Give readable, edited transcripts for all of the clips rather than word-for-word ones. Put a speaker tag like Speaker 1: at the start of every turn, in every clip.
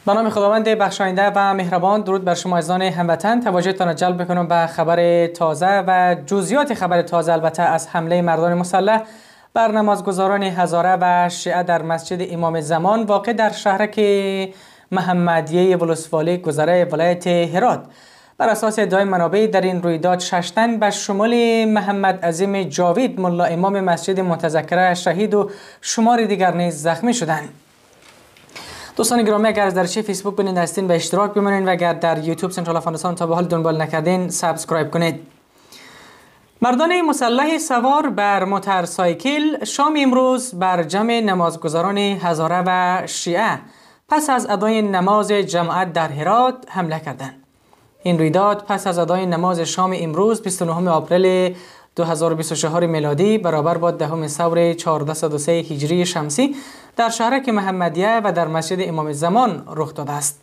Speaker 1: به نام خداوند بخشاینده و مهربان. درود بر شما عزیزان هموطن. توجهتان را جلب می‌کنم به خبر تازه و جزئیات خبر تازه البته از حمله مردان مسلح بر نمازگزاران هزاره و شیعه در مسجد امام زمان واقع در شهرک محمدیه ولسوالی گذره ولایت هرات. بر اساس ادعای منابع در این رویداد 6 تن به شمول محمد عظیم جاوید ملا امام مسجد متذکره شهید و شمار دیگر نیز زخمی شدند. دوستان گرامی، اگر از درچه فیسبوک بیننده هستین به اشتراک بمانید و اگر در یوتیوب سنترال افغانستان تا به حال دنبال نکردین سابسکرایب کنید. مردان مسلح سوار بر موتورسایکل شام امروز بر جمع نمازگزاران هزاره و شیعه پس از ادای نماز جماعت در هرات حمله کردند. این رویداد پس از ادای نماز شام امروز 29 آپریل 2024 میلادی برابر با 10 ثور 1403 هجری شمسی در شهرک محمدیه و در مسجد امام زمان رخ داده است.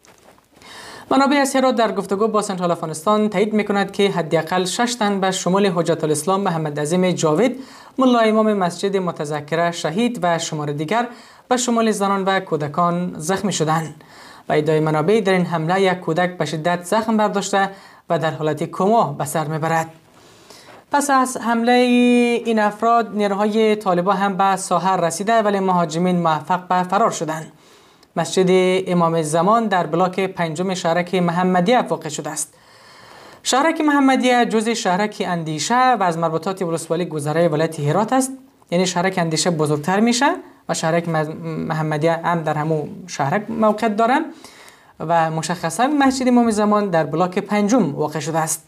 Speaker 1: منابع از هرات در گفتگو با سنترال افغانستان تایید میکند که حداقل 6 تن به شمول حجت الاسلام محمد عظیم جاوید ملا امام مسجد متذکره شهید و شمار دیگر به شمول زنان و کودکان زخمی شدند. به ادعای منابع در این حمله یک کودک به شدت زخم برداشته و در حالت کما به سر میبرد. پس از حمله این افراد نیروهای طالبان هم به ساحه رسیده ولی مهاجمین موفق به فرار شدند. مسجد امام زمان در بلاک 5 شهرک محمدیه واقع شده است. شهرک محمدیه جزء شهرک اندیشه و از مربوطات ولسوالی گذره ولایت هرات است. یعنی شهرک اندیشه بزرگتر میشه و شهرک محمدیه هم در همون شهرک موقعیت داره و مشخصا مسجد امام زمان در بلاک 5 واقع شده است.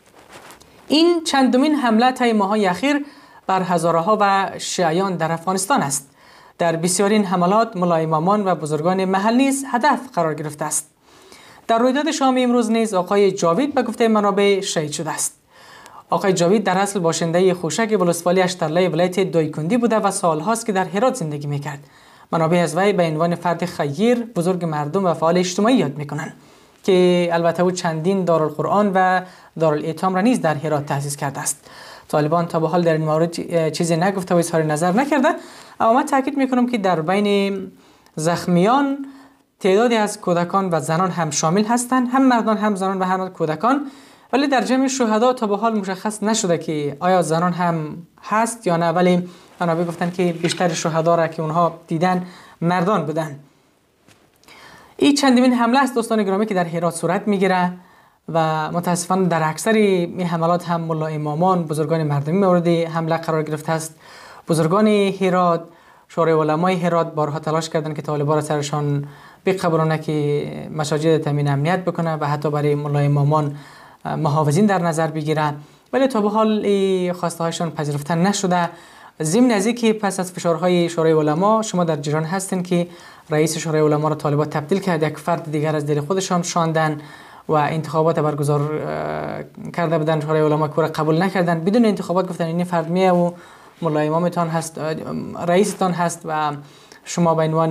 Speaker 1: این چندمین حمله طی ماه‌های اخیر بر هزاره‌ها و شیعیان در افغانستان است. در بسیاری این حملات ملا امامان و بزرگان محل نیز هدف قرار گرفته است. در رویداد شام امروز نیز آقای جاوید به گفته منابع شهید شده است. آقای جاوید در اصل باشنده خوشک ولسوالی اشترلای ولایت دایکندی بوده و سالهاست که در هرات زندگی میکرد. منابع از وی به عنوان فرد خیر، بزرگ مردم و فعال اجتماعی یاد میکنند که البته او چندین دارالقرآن و دارالایتام را نیز در هرات تأسیس کرده است. طالبان تا به حال در این مورد چیزی نگفته و اظهار نظر نکرده، اما من تاکید میکنم که در بین زخمیان تعدادی از کودکان و زنان هم شامل هستند، هم مردان هم زنان و هم کودکان، ولی در جمع شهدا تا به حال مشخص نشده که آیا زنان هم هست یا نه، ولی منابع گفتن که بیشتر شهدا را که اونها دیدن مردان بودن. این چندمین حمله است دوستان گرامی که در هرات صورت میگیره و متاسفانه در اکثر این حملات هم ملا امامان بزرگان مردمی مورد حمله قرار گرفته است. بزرگان هرات، شورای علمای هرات بارها تلاش کردند که طالبان را سرشان بقبولانه که مساجد تامین امنیت بکنه و حتی برای ملا امامان محافظین در نظر بگیره، ولی تا به حال خواسته هایشان پذیرفته نشده. ضمن از اینکه پس از فشارهای شورای علما شما در جریان هستین که رئیس شورای علما را طالبان تبدیل کرد، یک فرد دیگر از دل خودشان شاندن و انتخابات برگزار کرده بودن. شورای علما که قبول نکردن، بدون انتخابات گفتن این فرد میه و ملا امامتان هست، رئیستان هست و شما به عنوان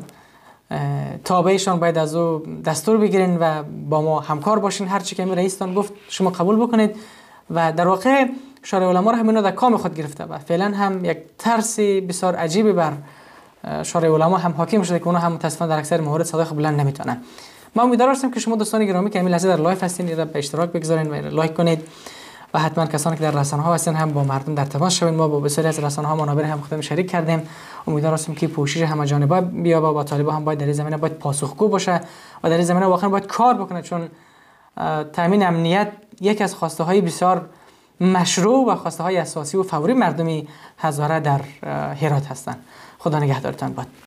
Speaker 1: تابعشان باید از او دستور بگیرین و با ما همکار باشین. هر چی که رئیستان گفت شما قبول بکنید و در واقع شورای علما را همینا در کام خود گرفته و فعلا هم یک ترس بسیار عجیبی بر شورای علما هم حاکم شده که اونها هم متاسفانه در اکثر موارد صدای خود بلند نمیتونن. ما امیدوار هستم که شما دوستان گرامی که همین لحظه در لایو هستین را به اشتراک بگذارین و لایک کنید و حتما کسانی که در رسانه‌ها هستن هم با مردم در تماس شوین. ما با بسیاری از رسانه‌ها منابع هم خودمون شریک کردیم. امیدوار هستم که پوشش همه‌جانبه بیابه و طالبان هم باید در این زمینه باید پاسخگو باشه و در این زمینه واقعا باید کار بکنه، چون تامین امنیت یکی از خواسته‌های بسیار مشروع و خواسته‌های اساسی و فوری مردمی هزاره در هرات هستند. خدا نگهدارتان باد.